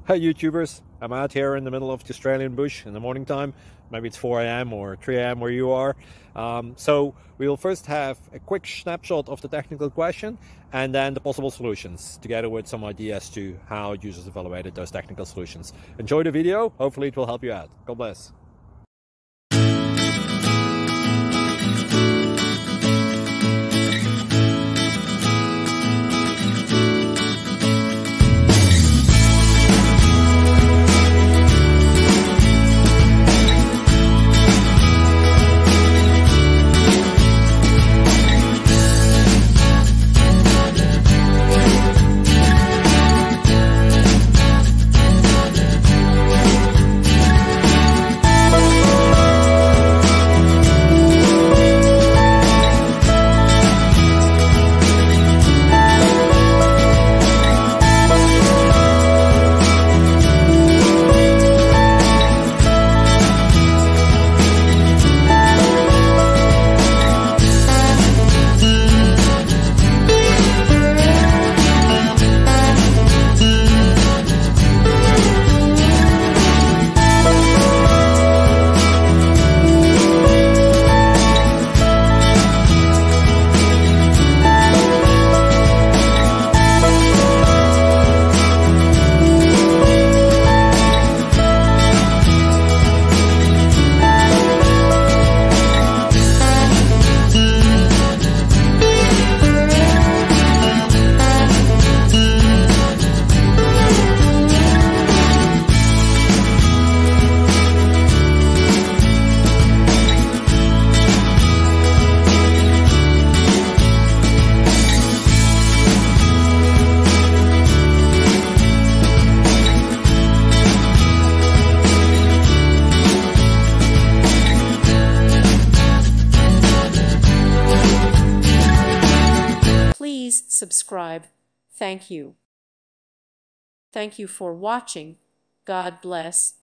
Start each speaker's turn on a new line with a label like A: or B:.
A: Hi YouTubers, I'm out here in the middle of the Australian bush in the morning time. Maybe it's 4 a.m. or 3 a.m. where you are. So we'll first have a quick snapshot of the technical question and then the possible solutions, together with some ideas to how users evaluated those technical solutions. Enjoy the video, hopefully it will help you out. God bless.
B: Please subscribe. Thank you. Thank you for watching. God bless.